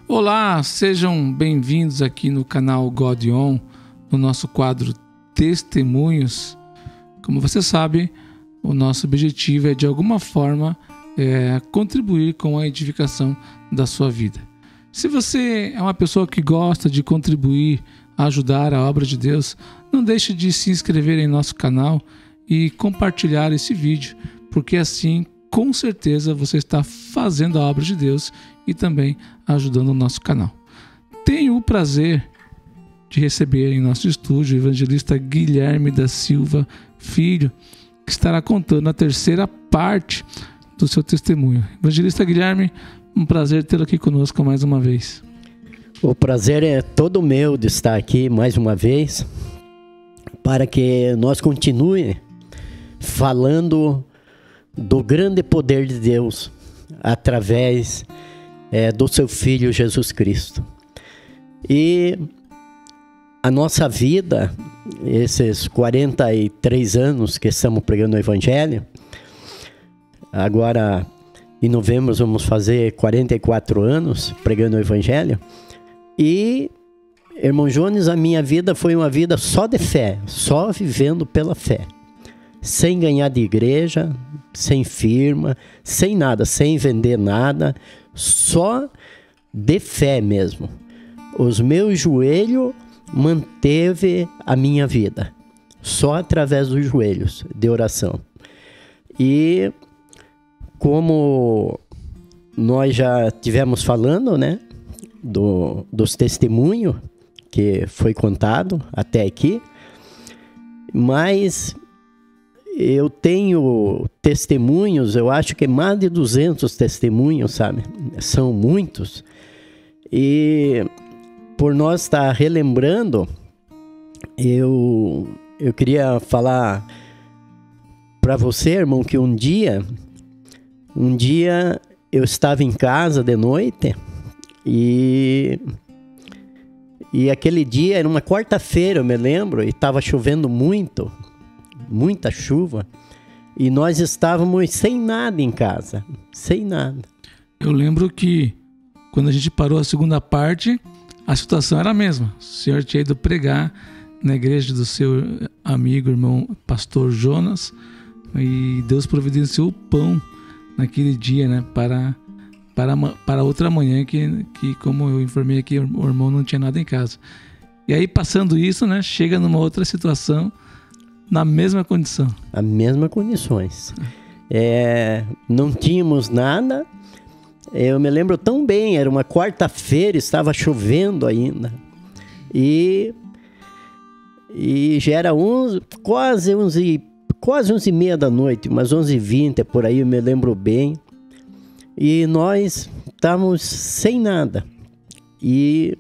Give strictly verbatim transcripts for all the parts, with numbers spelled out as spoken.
Olá, sejam bem-vindos aqui no canal God On, no nosso quadro Testemunhos. Como você sabe, o nosso objetivo é de alguma forma é, contribuir com a edificação da sua vida. Se você é uma pessoa que gosta de contribuir, ajudar a obra de Deus, não deixe de se inscrever em nosso canal e compartilhar esse vídeo, porque assim, com certeza, você está fazendo a obra de Deus e também ajudando o nosso canal. Tenho o prazer de receber em nosso estúdio o evangelista Guilherme da Silva Filho, que estará contando a terceira parte do seu testemunho. Evangelista Guilherme, um prazer tê-lo aqui conosco mais uma vez. O prazer é todo meu de estar aqui mais uma vez, para que nós continue falando do grande poder de Deus através é, do seu Filho Jesus Cristo. E a nossa vida, esses quarenta e três anos que estamos pregando o Evangelho, agora em novembro vamos fazer quarenta e quatro anos pregando o Evangelho. E, irmão Jones, a minha vida foi uma vida só de fé, só vivendo pela fé. Sem ganhar de igreja, sem firma, sem nada, sem vender nada, só de fé mesmo. Os meus joelhos manteve a minha vida, só através dos joelhos de oração. E como nós já tivemos falando, né, do, dos testemunhos que foi contado até aqui, mas eu tenho testemunhos, eu acho que mais de duzentos testemunhos, sabe? São muitos. E por nós estar relembrando, eu, eu queria falar para você, irmão, que um dia, um dia eu estava em casa de noite e, e aquele dia era uma quarta-feira, eu me lembro, e estava chovendo muito. Muita chuva, e nós estávamos sem nada em casa, sem nada. Eu lembro que quando a gente parou a segunda parte, a situação era a mesma. O senhor tinha ido pregar na igreja do seu amigo, irmão pastor Jonas, e Deus providenciou o pão naquele dia, né, para, para, para outra manhã, que, que como eu informei aqui, o irmão não tinha nada em casa. E aí, passando isso, né, chega numa outra situação, na mesma condição. As mesmas condições. É, não tínhamos nada. Eu me lembro tão bem, era uma quarta-feira, estava chovendo ainda. E, e já era onze, quase onze, quase onze e meia da noite, umas onze e vinte, por aí, eu me lembro bem. E nós estávamos sem nada. E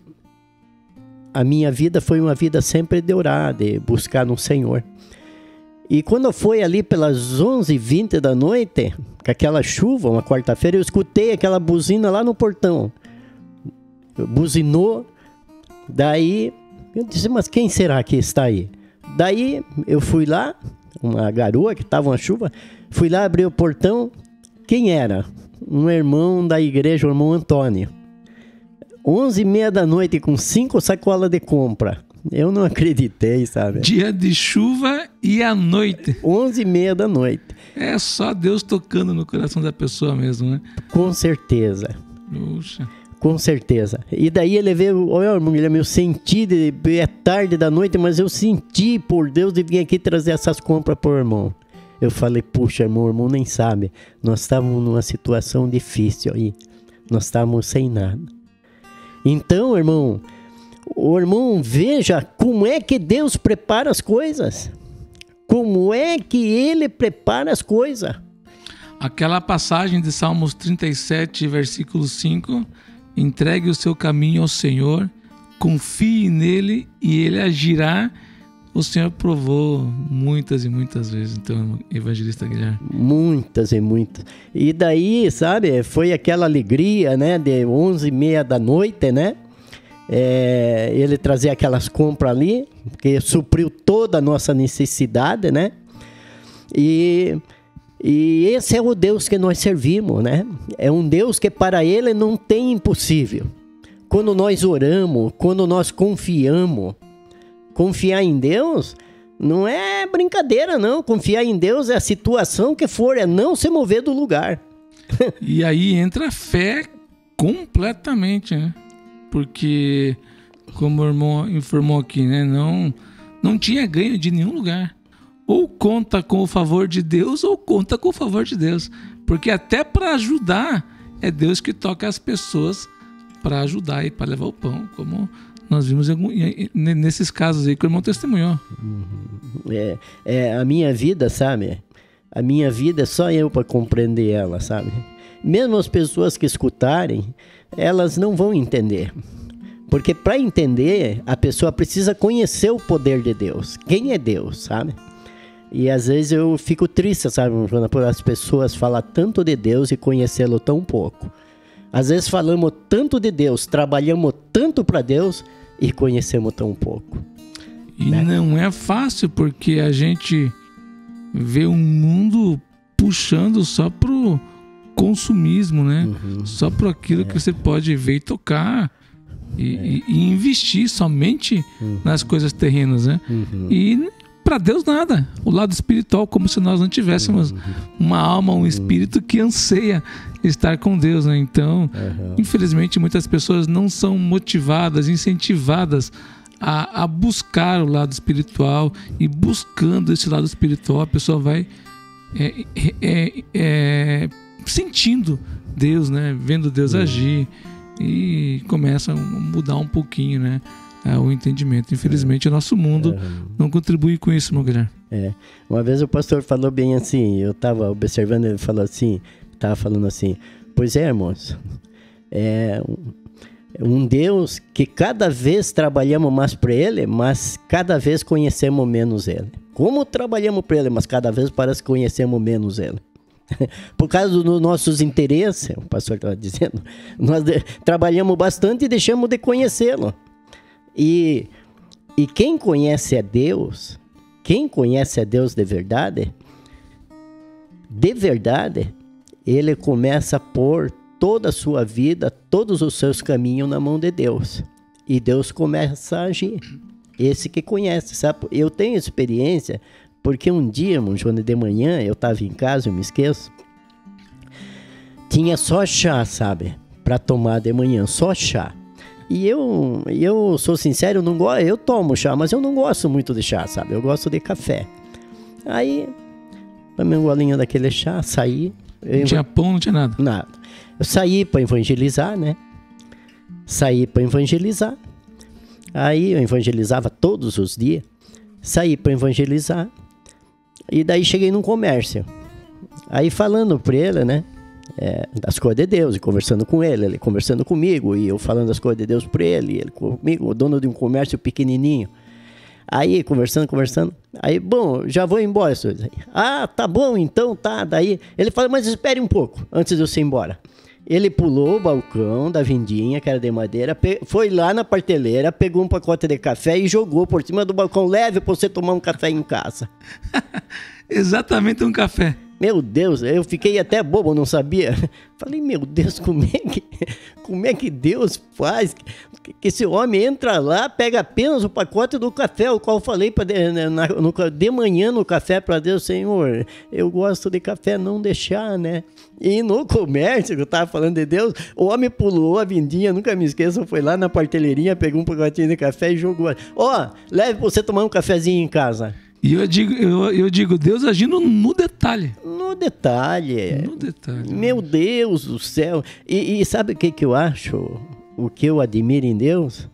a minha vida foi uma vida sempre de orar, de buscar no Senhor. E quando foi ali pelas onze e vinte da noite, com aquela chuva, uma quarta-feira, eu escutei aquela buzina lá no portão. Buzinou, daí eu disse, mas quem será que está aí? Daí eu fui lá, uma garoa que estava uma chuva, fui lá abrir o portão, quem era? Um irmão da igreja, o irmão Antônio. onze e meia da noite com cinco sacolas de compra. Eu não acreditei, sabe? Dia de chuva e à noite. onze e meia da noite. É só Deus tocando no coração da pessoa mesmo, né? Com certeza. Puxa. Com certeza. E daí ele veio, olha, irmão Guilherme, eu senti, de, é tarde da noite, mas eu senti por Deus de vir aqui trazer essas compras pro irmão. Eu falei, puxa, irmão, o irmão nem sabe. Nós estávamos numa situação difícil aí. Nós estávamos sem nada. Então, irmão, o irmão, veja como é que Deus prepara as coisas. Como é que Ele prepara as coisas. Aquela passagem de Salmos trinta e sete, versículo cinco, entregue o seu caminho ao Senhor, confie nele e Ele agirá. O Senhor provou muitas e muitas vezes, então, evangelista Guilherme. Muitas e muitas. E daí, sabe, foi aquela alegria, né, de onze e meia da noite, né? É, ele trazia aquelas compras ali, que supriu toda a nossa necessidade, né? E, e esse é o Deus que nós servimos, né? É um Deus que para Ele não tem impossível. quando nós oramos, quando nós confiamos, confiar em Deus não é brincadeira, não. Confiar em Deus é a situação que for, é não se mover do lugar. E aí entra a fé completamente, né? Porque, como o irmão informou aqui, né? Não, não tinha ganho de nenhum lugar. Ou conta com o favor de Deus, ou conta com o favor de Deus. Porque até para ajudar, é Deus que toca as pessoas para ajudar e para levar o pão, como nós vimos nesses casos aí que o irmão testemunhou. É, é a minha vida, sabe? A minha vida é só eu para compreender ela, sabe? Mesmo as pessoas que escutarem, elas não vão entender. Porque para entender, a pessoa precisa conhecer o poder de Deus. Quem é Deus, sabe? E às vezes eu fico triste, sabe? Quando as pessoas falam tanto de Deus e conhecê-lo tão pouco. Às vezes falamos tanto de Deus, trabalhamos tanto para Deus e conhecemos tão pouco. E né? Não é fácil, porque a gente vê um mundo puxando só pro consumismo, né? Uhum. Só pro aquilo é. que você pode ver e tocar e, é. e, e investir somente uhum. nas coisas terrenas, né? Uhum. E para Deus nada. O lado espiritual, como se nós não tivéssemos uhum. uma alma, um espírito que anseia estar com Deus, né? Então, uhum. infelizmente, muitas pessoas não são motivadas, incentivadas a, a buscar o lado espiritual, e buscando esse lado espiritual, a pessoa vai é, é, é, sentindo Deus, né? Vendo Deus uhum. agir, e começa a mudar um pouquinho, né? É, o entendimento. Infelizmente, é. o nosso mundo uhum. não contribui com isso, meu Guilherme. É. Uma vez o pastor falou bem assim, eu estava observando, ele falou assim, estava falando assim, pois é, irmãos, é um Deus que cada vez trabalhamos mais para Ele, mas cada vez conhecemos menos Ele. Como trabalhamos para Ele, mas cada vez parece que conhecemos menos Ele. Por causa dos nossos interesses, o pastor estava dizendo, nós de, trabalhamos bastante e deixamos de conhecê-lo. E, e quem conhece a Deus, quem conhece a Deus de verdade, de verdade, ele começa a pôr toda a sua vida, todos os seus caminhos na mão de Deus. E Deus começa a agir. Esse que conhece, sabe? Eu tenho experiência, porque um dia, João, de manhã, eu estava em casa, eu me esqueço, tinha só chá, sabe? Para tomar de manhã, só chá. E eu, eu sou sincero, eu, não gosto, eu tomo chá, mas eu não gosto muito de chá, sabe? Eu gosto de café. Aí, tomei um golinho daquele chá, saí. Não eu, tinha pão, não tinha nada? Nada. Eu saí para evangelizar, né? Saí para evangelizar. Aí eu evangelizava todos os dias. Saí para evangelizar. E daí cheguei num comércio. Aí falando para ele, né? É, das coisas de Deus, e conversando com ele, ele conversando comigo, e eu falando das coisas de Deus para ele, ele comigo, o dono de um comércio pequenininho. Aí, conversando, conversando, aí, bom, já vou embora. Ah, tá bom, então, tá. Daí, ele fala, mas espere um pouco, antes de eu ir embora. Ele pulou o balcão da vendinha, que era de madeira, foi lá na prateleira, pegou um pacote de café e jogou por cima do balcão, leve para você tomar um café em casa. Exatamente, um café. Meu Deus, eu fiquei até bobo, não sabia. Falei, meu Deus, como é que, como é que Deus faz? Que esse homem entra lá, pega apenas o pacote do café, o qual eu falei pra, na, no, de manhã no café para Deus, Senhor, eu gosto de café, não deixar, né? E no comércio, que eu tava falando de Deus, o homem pulou a vendinha, nunca me esqueço, foi lá na parteleirinha, pegou um pacotinho de café e jogou. Ó, oh, leve pra você tomar um cafezinho em casa. E eu digo, eu, eu digo, Deus agindo no detalhe. No detalhe. No detalhe. Meu Deus do céu. E, e sabe o que, que eu acho? O que eu admiro em Deus?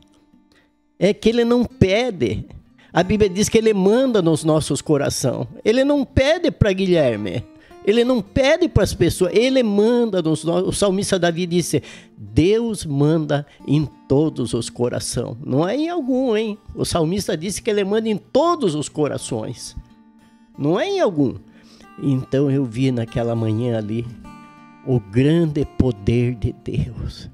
É que Ele não pede. A Bíblia diz que Ele manda nos nossos corações. Ele não pede para Guilherme. Ele não pede para as pessoas. Ele manda nos nossos... O salmista Davi disse, Deus manda em todos os corações. Não é em algum, hein? O salmista disse que Ele manda em todos os corações. Não é em algum. Então eu vi naquela manhã ali o grande poder de Deus.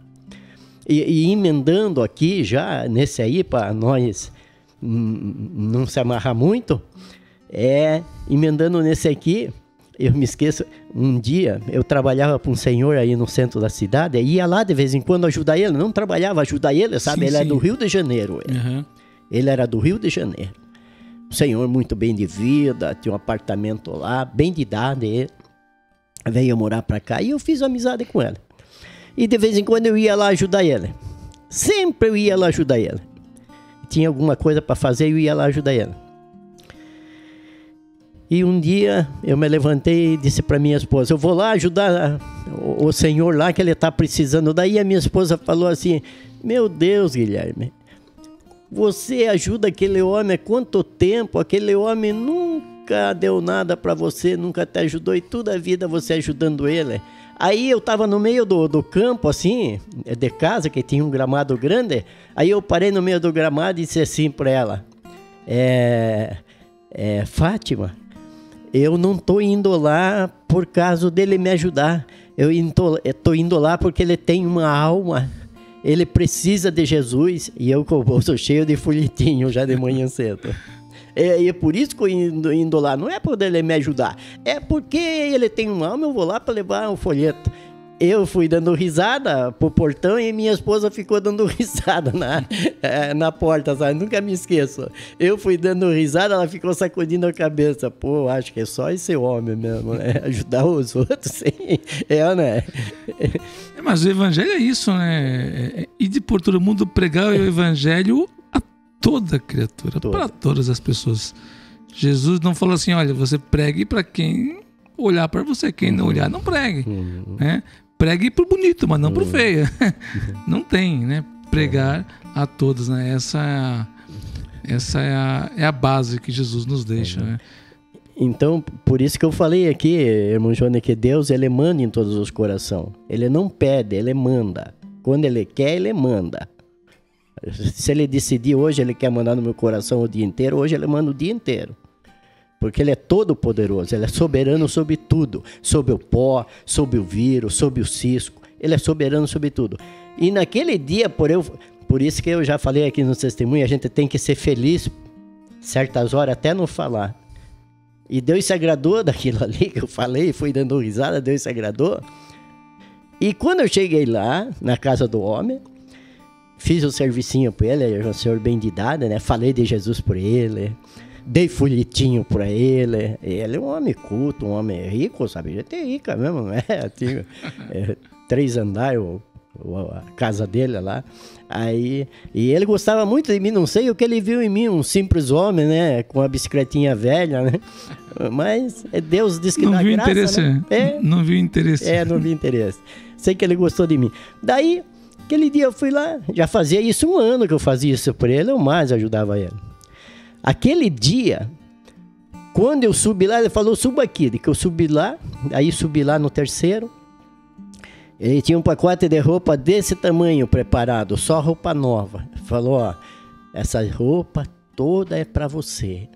E, e emendando aqui já, nesse aí, para nós hum, não se amarrar muito, é, emendando nesse aqui, eu me esqueço, um dia eu trabalhava para um senhor aí no centro da cidade, ia lá de vez em quando ajudar ele, não trabalhava, ajudar ele, sabe? Sim, ele sim. é do Rio de Janeiro. Ele. Uhum. ele era do Rio de Janeiro. Um senhor muito bem de vida, tinha um apartamento lá, bem de idade. Ele veio morar para cá e eu fiz amizade com ele. E de vez em quando eu ia lá ajudar ele. Sempre eu ia lá ajudar ele. Tinha alguma coisa para fazer, eu ia lá ajudar ele. E um dia eu me levantei e disse para minha esposa, eu vou lá ajudar o, o senhor lá que ele está precisando. Daí a minha esposa falou assim, meu Deus, Guilherme, você ajuda aquele homem há quanto tempo? Aquele homem nunca deu nada para você, nunca te ajudou e toda a vida você ajudando ele. Aí eu estava no meio do, do campo, assim, de casa, que tinha um gramado grande. Aí eu parei no meio do gramado e disse assim para ela, é, é, Fátima, eu não estou indo lá por causa dele me ajudar. Eu estou indo lá porque ele tem uma alma. Ele precisa de Jesus. E eu com o bolso cheio de folhetinho já de manhã cedo. É, e é por isso que eu indo, indo lá. Não é por ele me ajudar. É porque ele tem uma alma, eu vou lá para levar um folheto. Eu fui dando risada pro portão e minha esposa ficou dando risada na, na porta, sabe? Nunca me esqueço. Eu fui dando risada, ela ficou sacudindo a cabeça. Pô, acho que é só esse homem mesmo, né? Ajudar os outros, sim. É, né? É, mas o evangelho é isso, né? É ir por todo mundo pregar o evangelho a toda criatura, toda. Para todas as pessoas. Jesus não falou assim, olha, você pregue para quem olhar para você, quem não olhar, não pregue, uhum. né? Pregue pro bonito, mas não pro feio. Não tem, né? Pregar a todos, né? Essa é a, essa é a, é a base que Jesus nos deixa, né? Então, por isso que eu falei aqui, irmão Johnny, que Deus, ele manda em todos os corações. Ele não pede, ele manda. Quando ele quer, ele manda. Se ele decidir hoje, ele quer mandar no meu coração o dia inteiro, hoje ele manda o dia inteiro. Porque ele é todo poderoso, ele é soberano sobre tudo, sobre o pó, sobre o vírus, sobre o cisco, ele é soberano sobre tudo. E naquele dia, por, eu, por isso que eu já falei aqui no testemunho, a gente tem que ser feliz certas horas até não falar. E Deus se agradou daquilo ali que eu falei, fui dando risada, Deus se agradou. E quando eu cheguei lá, na casa do homem, fiz o servicinho para ele, ele era um senhor bem de idade, né? Falei de Jesus por ele. Dei folhetinho pra ele. Ele é um homem culto, um homem rico, sabe? Gente é rica mesmo, né? Tinha é, três andares, o, o, a casa dele lá. Aí, e ele gostava muito de mim, não sei o que ele viu em mim, um simples homem, né? Com a bicicletinha velha, né? Mas Deus disse que não dá viu graça, interesse, né? É, não viu interesse. É, não viu interesse. Sei que ele gostou de mim. Daí, aquele dia eu fui lá, já fazia isso um ano que eu fazia isso por ele, eu mais ajudava ele. Aquele dia, quando eu subi lá, ele falou, suba aqui. Que eu subi lá, aí subi lá no terceiro. Ele tinha um pacote de roupa desse tamanho preparado, só roupa nova. Falou, ó, essa roupa toda é para você.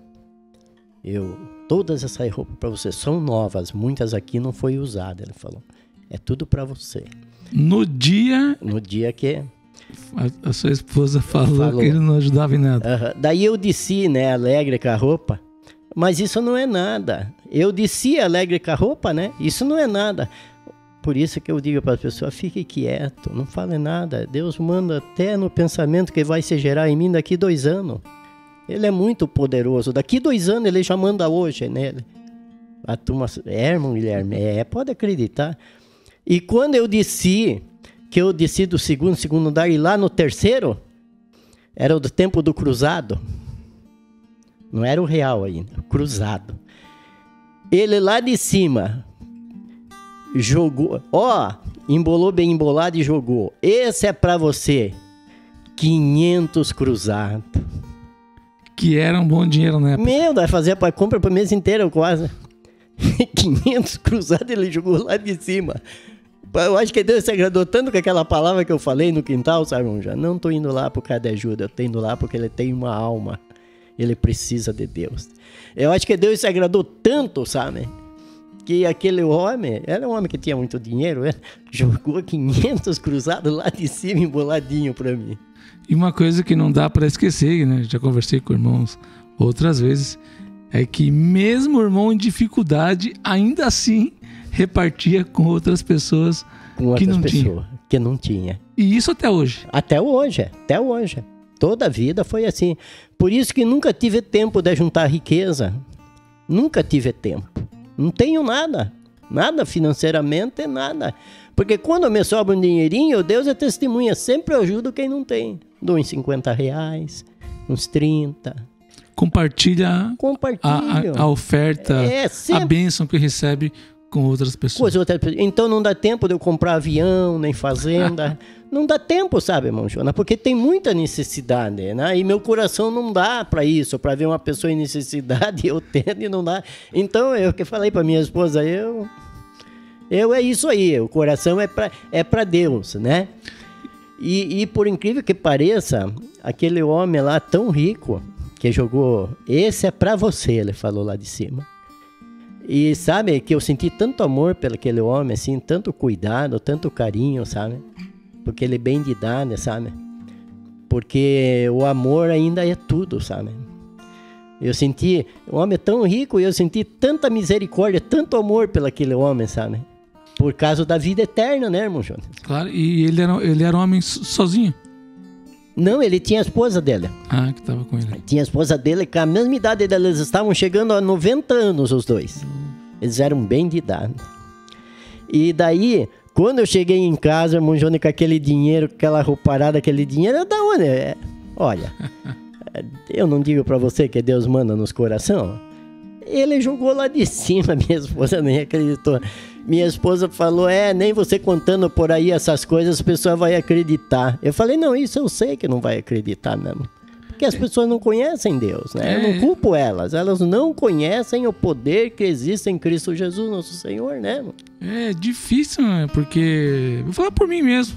Eu, todas essas roupas para você são novas, muitas aqui não foi usada, ele falou. É tudo para você. No dia... No dia que... A, a sua esposa falou, falou que ele não ajudava em nada. Uhum. Daí eu desci, né, alegre com a roupa. Mas isso não é nada. Eu desci alegre com a roupa, né? Isso não é nada. Por isso que eu digo para as pessoas, fique quieto, não fale nada. Deus manda até no pensamento que vai se gerar em mim daqui dois anos. Ele é muito poderoso. Daqui dois anos ele já manda hoje nele. A turma, é, irmão Guilherme, é, pode acreditar. E quando eu desci... que eu desci do segundo, segundo andar e lá no terceiro, era o do tempo do cruzado. Não era o real ainda, o cruzado. Ele lá de cima, jogou, ó, embolou bem embolado e jogou. Esse é pra você, quinhentos cruzados. Que era um bom dinheiro na época. Meu, vai fazer a compra pro mês inteiro quase. quinhentos cruzados ele jogou lá de cima. Eu acho que Deus se agradou tanto com aquela palavra que eu falei no quintal, sabe, irmão? Já não estou indo lá por causa de ajuda, eu estou indo lá porque ele tem uma alma. Ele precisa de Deus. Eu acho que Deus se agradou tanto, sabe? Que aquele homem, era um homem que tinha muito dinheiro, né? Jogou quinhentos cruzados lá de cima, emboladinho para mim. E uma coisa que não dá para esquecer, né? Já conversei com irmãos outras vezes, é que mesmo o irmão em dificuldade, ainda assim repartia com outras pessoas Com outras que não pessoas tinham. que não tinha. E isso até hoje. Até hoje, até hoje. Toda a vida foi assim. Por isso que nunca tive tempo de juntar riqueza. Nunca tive tempo. Não tenho nada. Nada financeiramente, nada. Porque quando me sobra um dinheirinho, Deus é testemunha. Sempre eu ajudo quem não tem. Dou uns cinquenta reais, uns trinta. Compartilha, Compartilho. a, a, a oferta, É, sempre- a bênção que recebe com outras pessoas. Coisa outra- Então não dá tempo de eu comprar avião, nem fazenda. Não dá tempo, sabe, irmão Jonas? Porque tem muita necessidade, né? E meu coração não dá para isso, para ver uma pessoa em necessidade, eu tendo e não dá. Então eu que falei para minha esposa, eu eu é isso aí, o coração é para é para Deus, né? E, e por incrível que pareça, aquele homem lá tão rico que jogou, esse é para você, ele falou lá de cima. E sabe que eu senti tanto amor pelo aquele homem, assim, tanto cuidado, tanto carinho, sabe? Porque ele é bem de idade, sabe? Porque o amor ainda é tudo, sabe? Eu senti, um homem tão rico, e eu senti tanta misericórdia, tanto amor pelo aquele homem, sabe? Por causa da vida eterna, né, irmão Jonas? Claro, e ele era, ele era um homem so- sozinho. Não, ele tinha a esposa dele. Ah, que tava com ele. Tinha a esposa dele, com a mesma idade dela, eles estavam chegando a noventa anos, os dois. Eles eram bem de idade. E daí, quando eu cheguei em casa, irmão Johnny, com aquele dinheiro, com aquela rouparada, aquele dinheiro, é da onde? É, olha, eu não digo pra você que Deus manda nos coração. Ele jogou lá de cima, minha esposa nem acreditou. Minha esposa falou, é, nem você contando por aí essas coisas, as pessoas vão acreditar. Eu falei, não, isso eu sei que não vai acreditar mesmo. Porque as pessoas não conhecem Deus, né? Eu não culpo elas. Elas não conhecem o poder que existe em Cristo Jesus, nosso Senhor, né? É difícil, né? Porque... Vou falar por mim mesmo.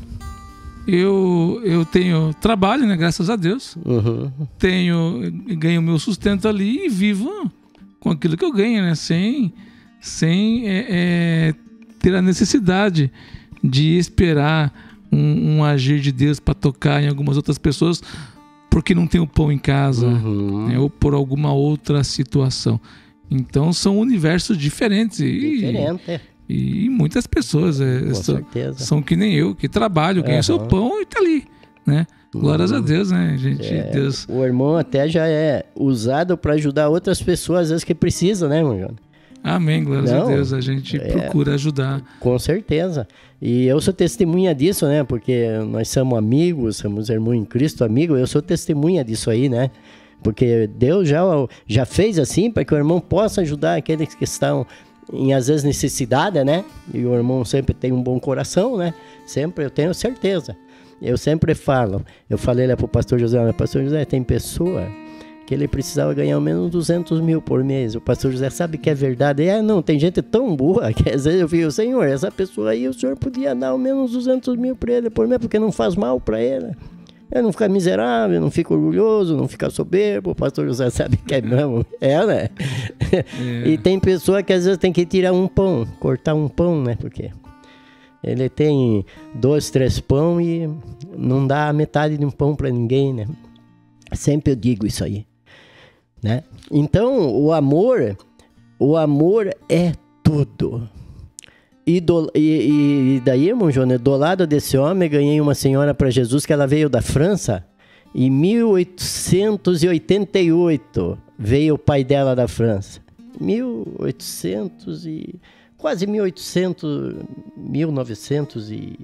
Eu, eu tenho trabalho, né? Graças a Deus. Uhum. Tenho... Ganho meu sustento ali e vivo com aquilo que eu ganho, né? Sem... Sem é, é, ter a necessidade de esperar um, um agir de Deus para tocar em algumas outras pessoas porque não tem o pão em casa, Uhum. né? Ou por alguma outra situação. Então são universos diferentes e, Diferente, e, e muitas pessoas é, com são, certeza. são que nem eu, que trabalham, ganham seu Uhum. pão e tá ali, né? Glórias Uhum. a Deus, né, gente? É, Deus. o irmão até já é usado para ajudar outras pessoas, às vezes que precisam, né, irmão Johnny? Amém, glórias Não, a Deus. A gente é- procura ajudar. Com certeza. E eu sou testemunha disso, né? Porque nós somos amigos, somos irmãos em Cristo, amigos. Eu sou testemunha disso aí, né? Porque Deus já, já fez assim para que o irmão possa ajudar aqueles que estão em, às vezes, necessidade, né? E o irmão sempre tem um bom coração, né? Sempre, eu tenho certeza. Eu sempre falo, eu falei lá pro pastor José, pastor José, tem pessoa que ele precisava ganhar ao menos duzentos mil por mês. O pastor José sabe que é verdade. É, não, tem gente tão boa que às vezes eu fico, Senhor, essa pessoa aí, o Senhor podia dar ao menos duzentos mil para ele por mês, porque não faz mal para ele. Ele não fica miserável, não fica orgulhoso, não fica soberbo. O pastor José sabe que é mesmo. É, né? É. E tem pessoa que às vezes tem que tirar um pão, cortar um pão, né? Porque ele tem dois, três pão e não dá a metade de um pão para ninguém, né? Sempre eu digo isso aí. Né? Então, o amor, o amor é tudo. E, do, e, e daí, irmão Jonas, do lado desse homem, ganhei uma senhora para Jesus, que ela veio da França. Em mil oitocentos e oitenta e oito, veio o pai dela da França. mil e oitocentos e... Quase mil e oitocentos, mil novecentos e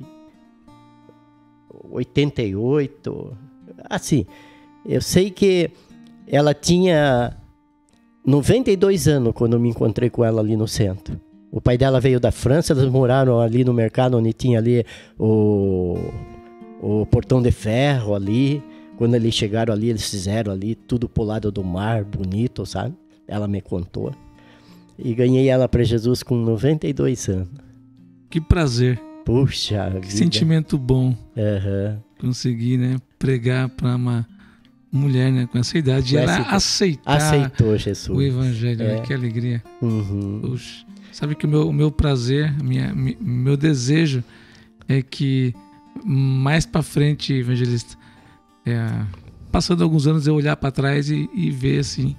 oitenta e oito. Assim, eu sei que ela tinha noventa e dois anos quando eu me encontrei com ela ali no centro. O pai dela veio da França, eles moraram ali no mercado onde tinha ali o, o portão de ferro ali. Quando eles chegaram ali, eles fizeram ali tudo pro lado do mar, bonito, sabe? Ela me contou. E ganhei ela para Jesus com noventa e dois anos. Que prazer. Puxa Que vida. sentimento bom. Uhum. Conseguir, né, pregar para uma mulher, né, com essa idade, e Com ela essa idade. aceitar Aceitou Jesus. o evangelho, É. né? Que alegria. Uhum. Puxa. Sabe que o meu, o meu prazer, minha, mi- meu desejo é que mais para frente, evangelista, é, passando alguns anos eu olhar para trás e, e ver assim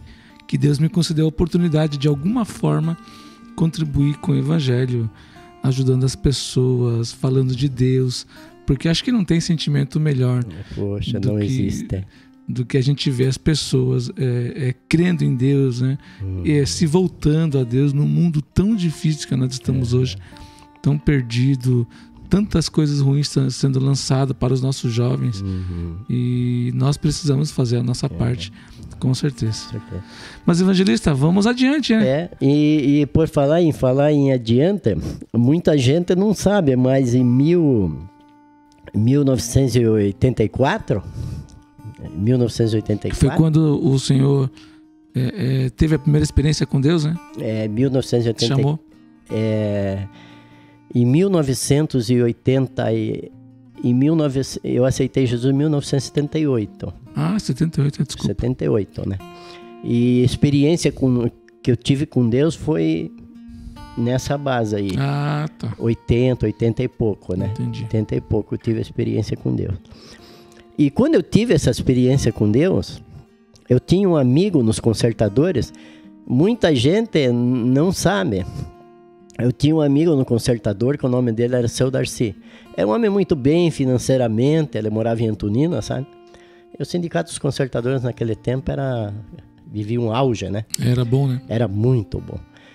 que Deus me concedeu a oportunidade de alguma forma contribuir com o Evangelho, ajudando as pessoas, falando de Deus, porque acho que não tem sentimento melhor Poxa, do não que, existe. do que a gente ver as pessoas é, é, crendo em Deus, né? Hum. E, é, se voltando a Deus num mundo tão difícil que nós estamos é. hoje, tão perdido, tantas coisas ruins sendo lançadas para os nossos jovens. Uhum. E nós precisamos fazer a nossa é. parte, com certeza. certeza. Mas, evangelista, vamos adiante, né? É, e, e por falar em falar em adiante, muita gente não sabe, mas em mil, mil novecentos e oitenta e quatro, mil novecentos e oitenta e quatro, foi quando o senhor é, é, teve a primeira experiência com Deus, né? É, mil novecentos e oitenta. Chamou? É, em mil novecentos e oitenta e em mil e novecentos, eu aceitei Jesus em mil novecentos e setenta e oito. Ah, setenta e oito, desculpa. setenta e oito, né? E a experiência com, que eu tive com Deus foi nessa base aí. Ah, tá. oitenta, oitenta e pouco, né? Entendi. oitenta e pouco eu tive a experiência com Deus. E quando eu tive essa experiência com Deus, eu tinha um amigo nos concertadores, muita gente não sabe. Eu tinha um amigo no concertador que o nome dele era Seu Darcy. Era um homem muito bem financeiramente, ele morava em Antonina, sabe? E o sindicato dos concertadores naquele tempo era, vivia um auge, né? Era bom, né? Era muito bom.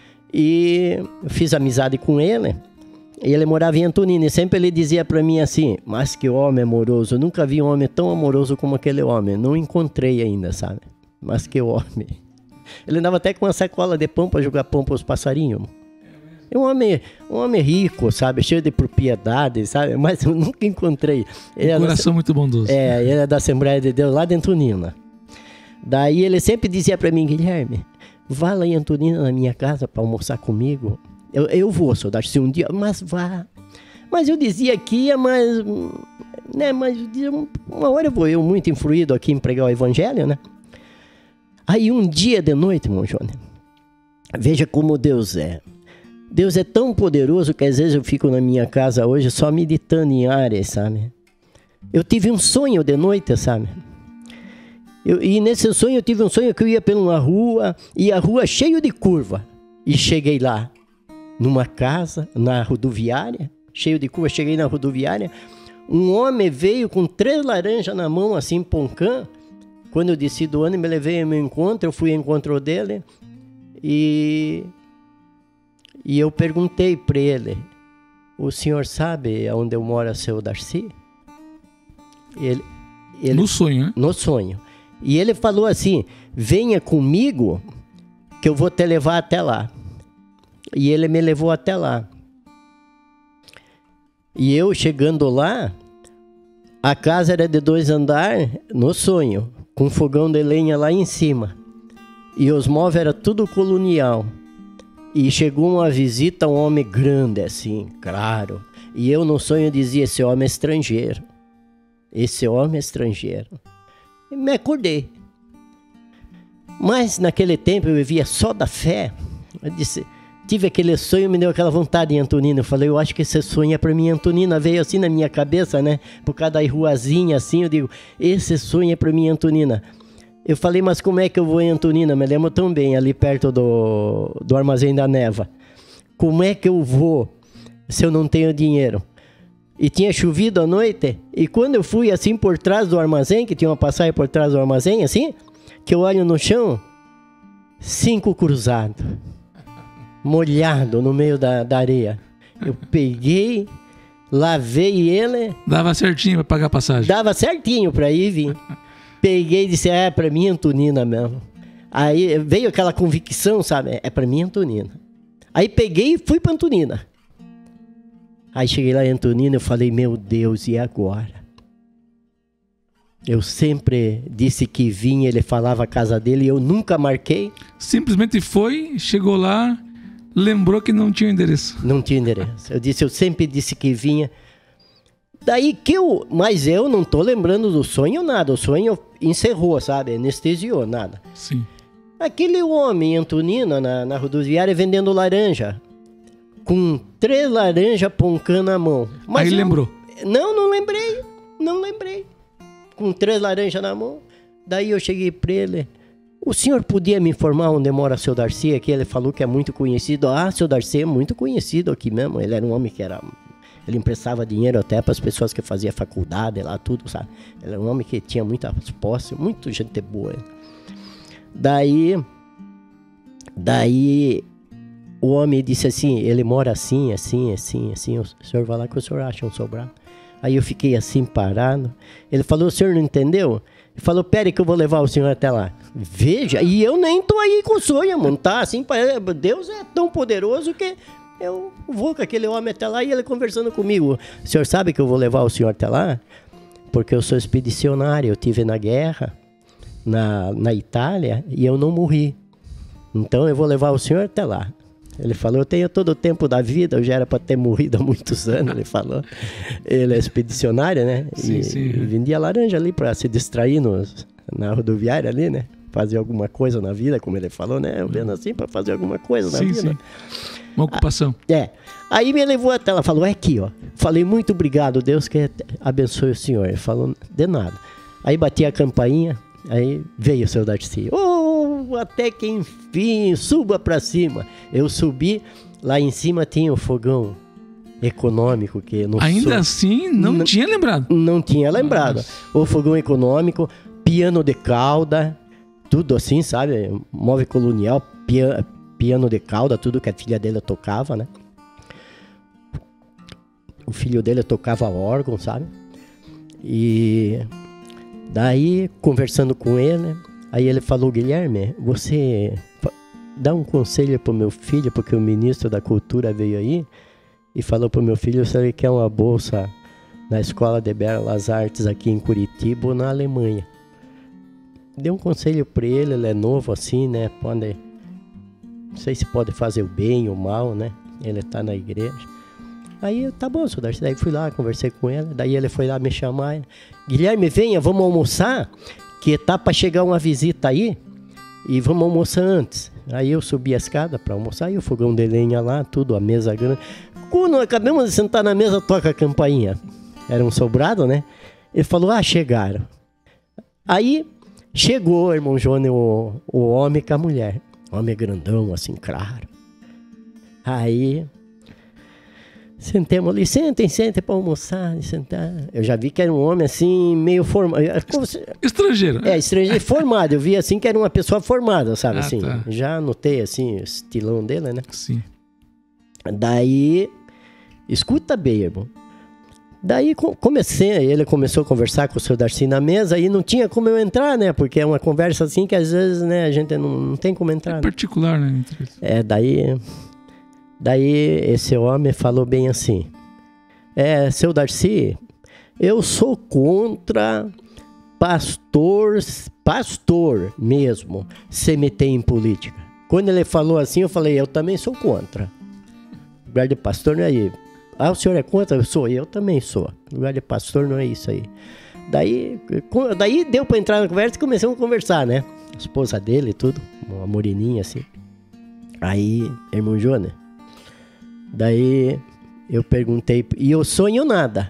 E eu fiz amizade com ele, e ele morava em Antonina, e sempre ele dizia para mim assim, mas que homem amoroso, eu nunca vi um homem tão amoroso como aquele homem, não encontrei ainda, sabe? Mas que homem. Ele andava até com uma sacola de pão para jogar pão para os passarinhos. É um homem, um homem rico, sabe? Cheio de propriedade, sabe? Mas eu nunca encontrei. Ele um coração da, muito bondoso. É, ele é da Assembleia de Deus lá de Antonina. Daí ele sempre dizia para mim, Guilherme, vá lá em Antonina na minha casa para almoçar comigo. Eu, eu vou, Seu Darcy, um dia, mas vá. Mas eu dizia que ia, mas... Né, mas uma hora eu vou, eu muito influído aqui em pregar o Evangelho, né? Aí um dia de noite, irmão Johnny, veja como Deus é. Deus é tão poderoso que às vezes eu fico na minha casa hoje só meditando em áreas, sabe? Eu tive um sonho de noite, sabe? Eu, e nesse sonho eu tive um sonho que eu ia por uma rua, e a rua cheia de curva. E cheguei lá, numa casa, na rodoviária, cheio de curva, cheguei na rodoviária. Um homem veio com três laranjas na mão, assim, poncã. Quando eu desci do ônibus, me levei ao meu encontro, eu fui ao encontro dele. E... E eu perguntei para ele, o senhor sabe onde eu moro, Seu Darcy? Ele, ele, no sonho, né? No sonho. E ele falou assim, venha comigo que eu vou te levar até lá. E ele me levou até lá. E eu chegando lá, a casa era de dois andares, no sonho, com fogão de lenha lá em cima. E os móveis eram tudo colonial. E chegou uma visita, um homem grande assim, claro. E eu no sonho dizia, esse homem é estrangeiro. Esse homem é estrangeiro. E me acordei. Mas naquele tempo eu vivia só da fé. Eu disse, tive aquele sonho, me deu aquela vontade em Antonina. Eu falei, eu acho que esse sonho é para mim. Antonina veio assim na minha cabeça, né? Por causa da ruazinha assim, eu digo, esse sonho é para mim, Antonina. Eu falei, mas como é que eu vou em Antonina? Me lembro tão bem, ali perto do, do Armazém da Neva. Como é que eu vou se eu não tenho dinheiro? E tinha chovido à noite, e quando eu fui assim por trás do armazém, que tinha uma passagem por trás do armazém, assim, que eu olho no chão, cinco cruzados, molhado no meio da, da areia. Eu peguei, lavei ele... Dava certinho para pagar a passagem? Dava certinho para ir e vir. Peguei e disse, é pra mim Antonina mesmo. Aí veio aquela convicção, sabe? É pra mim Antonina. Aí peguei e fui pra Antonina. Aí cheguei lá em Antonina e eu falei, meu Deus, e agora? Eu sempre disse que vinha, ele falava a casa dele e eu nunca marquei. Simplesmente foi, chegou lá, lembrou que não tinha endereço. Não tinha endereço. Eu disse, eu sempre disse que vinha... Daí que eu... Mas eu não tô lembrando do sonho nada. O sonho encerrou, sabe? Anestesiou, nada. Sim. Aquele homem em Antonina, na, na rodoviária, vendendo laranja. Com três laranjas poncã na mão. Mas aí eu, lembrou? Não, não lembrei. Não lembrei. Com três laranjas na mão. Daí eu cheguei pra ele. o senhor podia me informar onde mora seu Darcy? Aqui ele falou que é muito conhecido. Ah, seu Darcy é muito conhecido aqui mesmo. Ele era um homem que era... Ele emprestava dinheiro até para as pessoas que faziam faculdade lá, tudo, sabe? Ele era um homem que tinha muitas posses, muito gente boa. Daí... Daí... O homem disse assim, ele mora assim, assim, assim, assim. O senhor vai lá que o senhor acha um sobrado. Aí eu fiquei assim, parado. Ele falou, o senhor não entendeu? Ele falou, pera que eu vou levar o senhor até lá. Veja, e eu nem tô aí com o sonho, mano, tá? Assim, Deus é tão poderoso que eu vou com aquele homem até lá e ele conversando comigo. O senhor sabe que eu vou levar o senhor até lá? Porque eu sou expedicionário, eu estive na guerra, na, na Itália, e eu não morri. Então eu vou levar o senhor até lá. Ele falou, eu tenho todo o tempo da vida, eu já era para ter morrido há muitos anos, ele falou. Ele é expedicionário, né? Sim, e, sim. e vendia laranja ali para se distrair nos, na rodoviária ali, né? Fazer alguma coisa na vida, como ele falou, né? Eu vendo assim para fazer alguma coisa na sim, vida. Sim. Uma ocupação. Ah, é. Aí me levou até ela, falou, é aqui, ó. Falei, muito obrigado, Deus que abençoe o senhor. Ele falou, de nada. Aí bati a campainha, aí veio o seu Darcy. Oh, até que enfim, suba pra cima. Eu subi, lá em cima tinha o fogão econômico. Que no Ainda sul, assim, não, não tinha lembrado. Não tinha lembrado. Nossa. O fogão econômico, piano de cauda, tudo assim, sabe? Móvel colonial, pia, piano de cauda, tudo que a filha dele tocava, né? O filho dele tocava órgão, sabe? E daí, conversando com ele, aí ele falou, Guilherme, você dá um conselho pro meu filho, porque o ministro da Cultura veio aí e falou pro meu filho se ele quer uma bolsa na Escola de Belas Artes aqui em Curitiba ou na Alemanha. Deu um conselho para ele, ele é novo assim, né? Pode, não sei se pode fazer o bem ou o mal, né? Ele tá na igreja. Aí, tá bom, senhor Darcy. Daí fui lá, conversei com ele. Daí ele foi lá me chamar. Guilherme, venha, vamos almoçar, que tá para chegar uma visita aí. E vamos almoçar antes. Aí eu subi a escada para almoçar. E o fogão de lenha lá, tudo, a mesa grande. Quando acabamos de sentar na mesa, toca a campainha. Era um sobrado, né? Ele falou, ah, chegaram. Aí... Chegou, irmão Johnny, o, o homem com a mulher. Homem grandão, assim, claro. Aí, sentemos ali, sentem, sentem para almoçar, sentar. Eu já vi que era um homem, assim, meio formado. Estrangeiro. É, estrangeiro formado. Eu vi, assim, que era uma pessoa formada, sabe, ah, assim. Tá. Já notei, assim, o estilão dele, né? Sim. Daí, escuta bem, irmão. Daí comecei, ele começou a conversar com o seu Darcy na mesa e não tinha como eu entrar, né? Porque é uma conversa assim que às vezes, né, a gente não, não tem como entrar. É particular, né? É, daí, daí esse homem falou bem assim, é, seu Darcy, eu sou contra pastor, pastor mesmo, se meter em política. Quando ele falou assim, eu falei, eu também sou contra. O lugar de pastor não é aí. Ah, o senhor é contra? Eu sou, eu também sou. O lugar de pastor não é isso aí. Daí, daí deu pra entrar na conversa e começamos a conversar, né? A esposa dele e tudo, uma moreninha assim. Aí, irmão Jonas, daí eu perguntei, e eu sonho nada.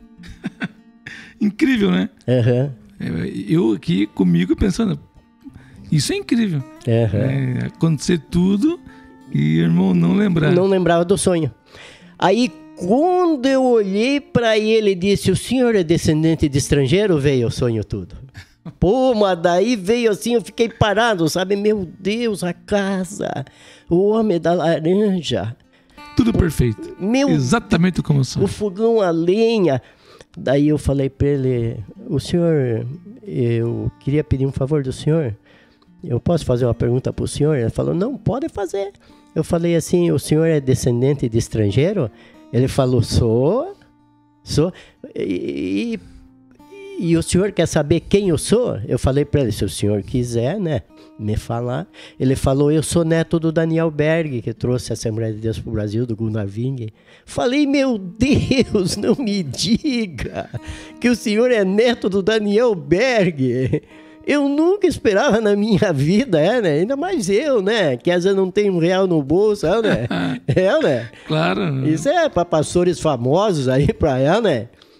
Incrível, né? Aham. Uhum. Eu aqui comigo pensando, isso é incrível. Uhum. É, acontecer tudo e o irmão não lembrar. Não lembrava do sonho. Aí, quando eu olhei para ele e disse, o senhor é descendente de estrangeiro? Veio o sonho tudo. Pô, mas daí veio assim, eu fiquei parado, sabe? Meu Deus, a casa, o homem da laranja. Tudo perfeito. Meu, exatamente como eu sou. O fogão a lenha. Daí eu falei para ele, o senhor, eu queria pedir um favor do senhor. Eu posso fazer uma pergunta para o senhor? Ele falou, não, pode fazer. Eu falei assim, o senhor é descendente de estrangeiro? Ele falou, sou, sou. E, e, e o senhor quer saber quem eu sou? Eu falei para ele, se o senhor quiser, né, me falar. Ele falou, eu sou neto do Daniel Berg, que trouxe a Assembleia de Deus para o Brasil, do Gunnar Wing. Falei, meu Deus, não me diga que o senhor é neto do Daniel Berg. Eu nunca esperava na minha vida, é, né? Ainda mais eu, né? Que às vezes não tem um real no bolso, é, né? É, né? Claro. Isso é para pastores famosos aí, para ela, né?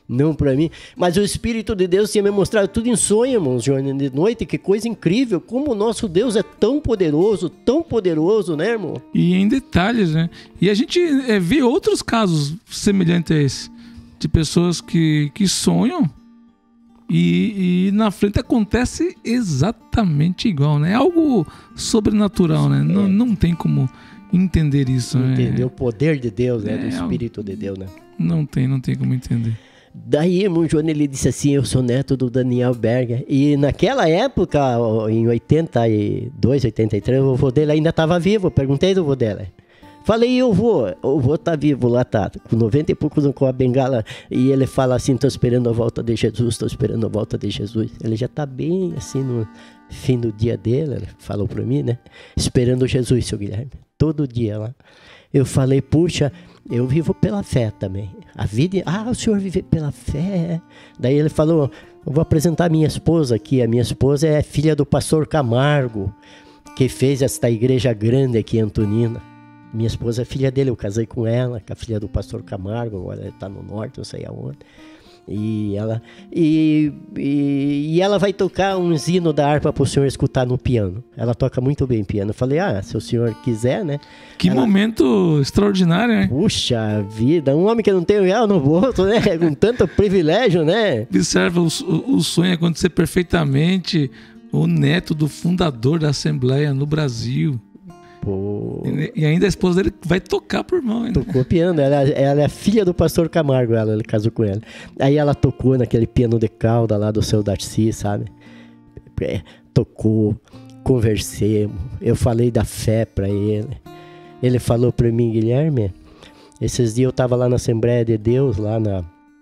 não para mim. Mas o Espírito de Deus tinha me mostrado tudo em sonho, irmãos, Johnny, de noite. Que coisa incrível, como o nosso Deus é tão poderoso, tão poderoso, né, irmão? E em detalhes, né? E a gente é, vê outros casos semelhantes a esse, de pessoas que, que sonham e, e na frente acontece exatamente igual, né? É algo sobrenatural, né? É. Não, não tem como entender isso, entender né? o poder de Deus, né? É, Do Espírito de Deus, né? Não tem, não tem como entender. Daí, irmão Johnny, ele disse assim, eu sou neto do Daniel Berger. E naquela época, em oitenta e dois, oitenta e três, o vô dele ainda estava vivo. Perguntei do vô dele. Falei, eu vou, o vô tá vivo lá, tá, com noventa e poucos com a bengala, e ele fala assim, tô esperando a volta de Jesus, tô esperando a volta de Jesus. Ele já tá bem, assim, no fim do dia dele, ele falou pra mim, né, esperando Jesus, seu Guilherme, todo dia lá. Eu falei, puxa, eu vivo pela fé também, a vida, ah, o senhor vive pela fé. Daí ele falou, eu vou apresentar a minha esposa aqui, a minha esposa é filha do pastor Camargo, que fez esta igreja grande aqui em Antonina. Minha esposa é filha dele, eu casei com ela, com a filha do pastor Camargo, agora ela está no norte, não sei aonde. E ela, e, e, e ela vai tocar um hino da harpa para o senhor escutar no piano. Ela toca muito bem piano. Eu falei, ah, se o senhor quiser, né? Que ela, momento extraordinário, né? Puxa vida, um homem que não tem um real no bolso, né? Com tanto privilégio, né? Observa o, o sonho acontecer perfeitamente. O neto do fundador da Assembleia no Brasil. Pô. E ainda a esposa dele vai tocar por mão. Ainda. Tocou piano, ela, ela é filha do pastor Camargo, ela, ele casou com ela. Aí ela tocou naquele piano de cauda lá do seu Darcy, sabe? É, tocou, conversemos, eu falei da fé pra ele. Ele falou pra mim, Guilherme, esses dias eu tava lá na Assembleia de Deus, lá na...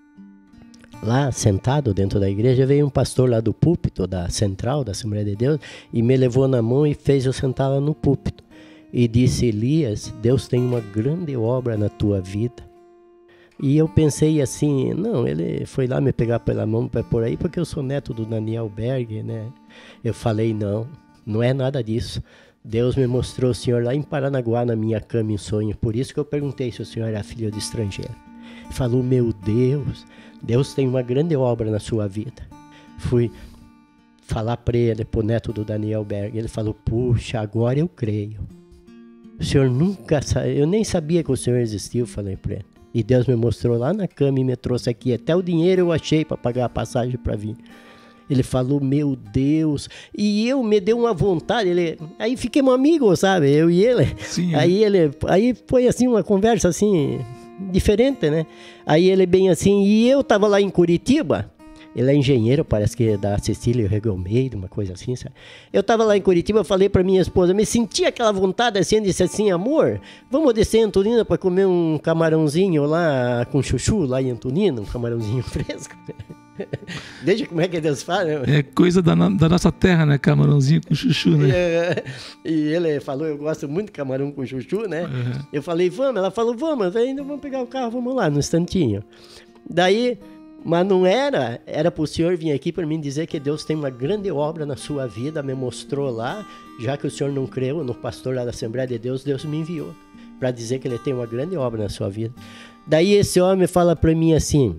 Lá, sentado dentro da igreja, veio um pastor lá do púlpito, da central da Assembleia de Deus, e me levou na mão e fez eu sentar lá no púlpito. E disse, Elias, Deus tem uma grande obra na tua vida. E eu pensei assim, não, ele foi lá me pegar pela mão para por aí, porque eu sou neto do Daniel Berger, né? Eu falei, não, não é nada disso. Deus me mostrou o senhor lá em Paranaguá, na minha cama em sonho. Por isso que eu perguntei se o senhor era filho de estrangeiro. Falou, meu Deus, Deus tem uma grande obra na sua vida. Fui falar para ele, pro neto do Daniel Berger. Ele falou, puxa, agora eu creio. O senhor nunca sabe, eu nem sabia que o senhor existia, eu falei para ele. E Deus me mostrou lá na cama e me trouxe aqui. Até o dinheiro eu achei para pagar a passagem para vir. Ele falou, meu Deus. E eu me deu uma vontade. Ele, aí fiquemos amigos, sabe? Eu e ele. Sim, aí é. ele, aí foi assim uma conversa assim diferente, né? Aí ele bem assim, e eu tava lá em Curitiba. Ele é engenheiro, parece que é da Cecília Regalmeiro, uma coisa assim, sabe? Eu tava lá em Curitiba, falei pra minha esposa, me senti aquela vontade assim, disse assim, amor, vamos descer em Antonina pra comer um camarãozinho lá com chuchu, lá em Antonina, um camarãozinho fresco. Veja como é que Deus fala, né? É coisa da, da nossa terra, né? Camarãozinho com chuchu, né? É, e ele falou, eu gosto muito de camarão com chuchu, né? Uhum. Eu falei, vamos, ela falou, vamos, ainda vamos pegar o carro, vamos lá, no instantinho. Daí... Mas não era, era para o senhor vir aqui para mim dizer que Deus tem uma grande obra na sua vida, me mostrou lá, já que o senhor não creu no pastor lá da Assembleia de Deus, Deus me enviou para dizer que ele tem uma grande obra na sua vida. Daí esse homem fala para mim assim,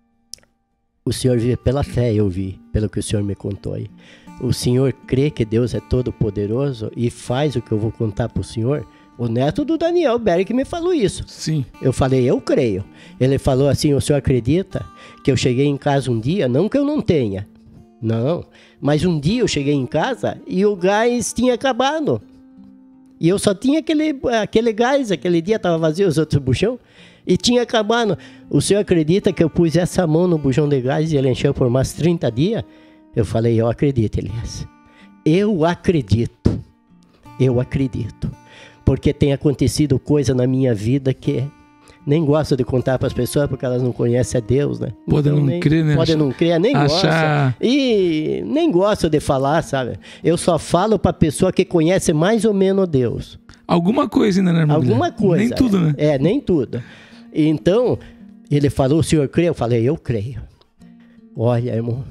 o senhor vive pela fé, eu vi, pelo que o senhor me contou aí. O senhor crê que Deus é todo poderoso e faz o que eu vou contar para o senhor? O neto do Daniel Berger que me falou isso. Sim. Eu falei, eu creio. Ele falou assim, o senhor acredita que eu cheguei em casa um dia, não que eu não tenha, não, mas um dia eu cheguei em casa e o gás tinha acabado. E eu só tinha aquele, aquele gás, aquele dia estava vazio os outros buchão, e tinha acabado. O senhor acredita que eu pus essa mão no bujão de gás e ele encheu por mais trinta dias? Eu falei, eu acredito, Elias. Eu acredito. Eu acredito. Porque tem acontecido coisa na minha vida que nem gosto de contar para as pessoas porque elas não conhecem a Deus, né? Pode então, não nem, crer, né? Pode não crer, nem achar... gosto. E nem gosto de falar, sabe? Eu só falo para a pessoa que conhece mais ou menos Deus. Alguma coisa ainda, né, irmão? Alguma coisa. Nem tudo, né? É, nem tudo. Então, ele falou, o senhor crê? Eu falei, eu creio. Olha, irmão.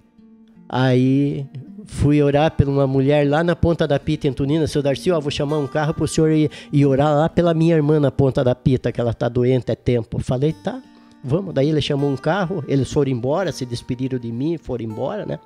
Aí... Fui orar por uma mulher lá na Ponta da Pita, em Antonina. Seu Darcy, ó, vou chamar um carro pro senhor ir, ir orar lá pela minha irmã na Ponta da Pita, que ela tá doente há tempo. Falei, tá. vamos. Daí ele chamou um carro, eles foram embora, se despediram de mim, foram embora, né?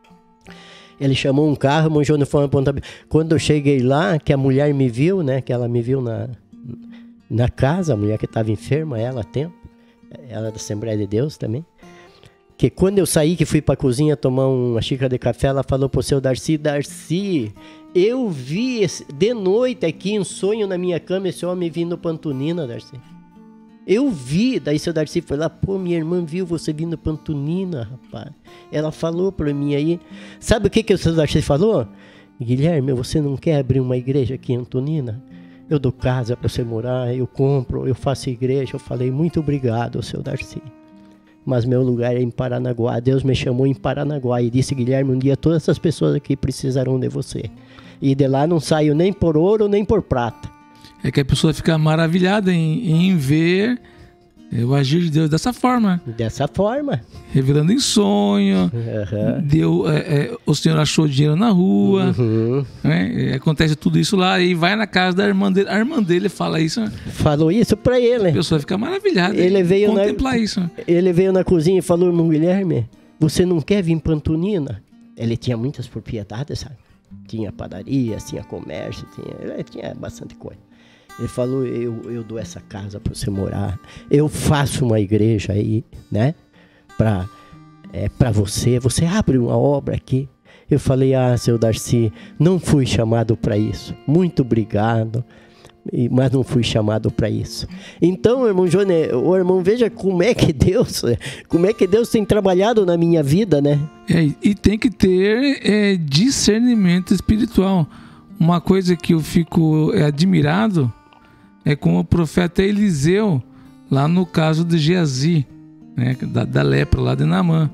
Ele chamou um carro, irmão Jônio foi uma ponta. Quando eu cheguei lá, que a mulher me viu, né? Que ela me viu na, na casa, a mulher que estava enferma, ela há tempo. Ela é da Assembleia de Deus também. Que quando eu saí, que fui para a cozinha tomar uma xícara de café, ela falou pro seu Darcy, Darcy, eu vi esse, de noite aqui em sonho na minha cama esse homem vindo para Antonina, Darcy. Eu vi, daí seu Darcy foi lá, pô, minha irmã viu você vindo para Antonina, rapaz. Ela falou para mim aí, sabe o que, que o seu Darcy falou? Guilherme, você não quer abrir uma igreja aqui em Antonina? Eu dou casa para você morar, eu compro, eu faço igreja. Eu falei, muito obrigado, seu Darcy. Mas meu lugar é em Paranaguá. Deus me chamou em Paranaguá e disse, Guilherme, um dia todas essas pessoas aqui precisarão de você. E de lá não saio nem por ouro, nem por prata. É que a pessoa fica maravilhada em, em ver o agir de Deus dessa forma. Dessa forma. Revelando em sonho. Uhum. Deu, é, é, o Senhor achou dinheiro na rua. Uhum. Né? Acontece tudo isso lá e vai na casa da irmã dele. A irmã dele fala isso. Né? Falou isso pra ele. A pessoa fica maravilhada ele veio contemplar na, isso. Né? Ele veio na cozinha e falou, irmão Guilherme, você não quer vir pra Antonina? Ele tinha muitas propriedades, sabe? Tinha padaria, tinha comércio, tinha, tinha bastante coisa. Ele falou, eu, eu dou essa casa para você morar, eu faço uma igreja aí, né, para é, para você, você abre uma obra aqui. Eu falei, ah, seu Darcy, não fui chamado para isso, muito obrigado, mas não fui chamado para isso. Então, irmão Johnny, o irmão, veja como é que Deus, como é que Deus tem trabalhado na minha vida, né? É, e tem que ter é, discernimento espiritual. Uma coisa que eu fico é, admirado é como o profeta Eliseu, lá no caso de Geazi, né, da, da lepra lá de Naamã.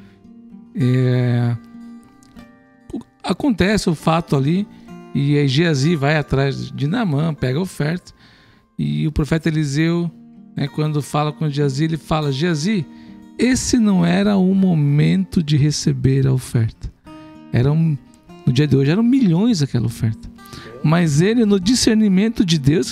É, acontece o fato ali, e aí Geazi vai atrás de Naamã, pega a oferta, e o profeta Eliseu, né, quando fala com Geazi, ele fala, Geazi, esse não era o momento de receber a oferta. Era um, no dia de hoje eram milhões aquela oferta. Mas ele, no discernimento de Deus,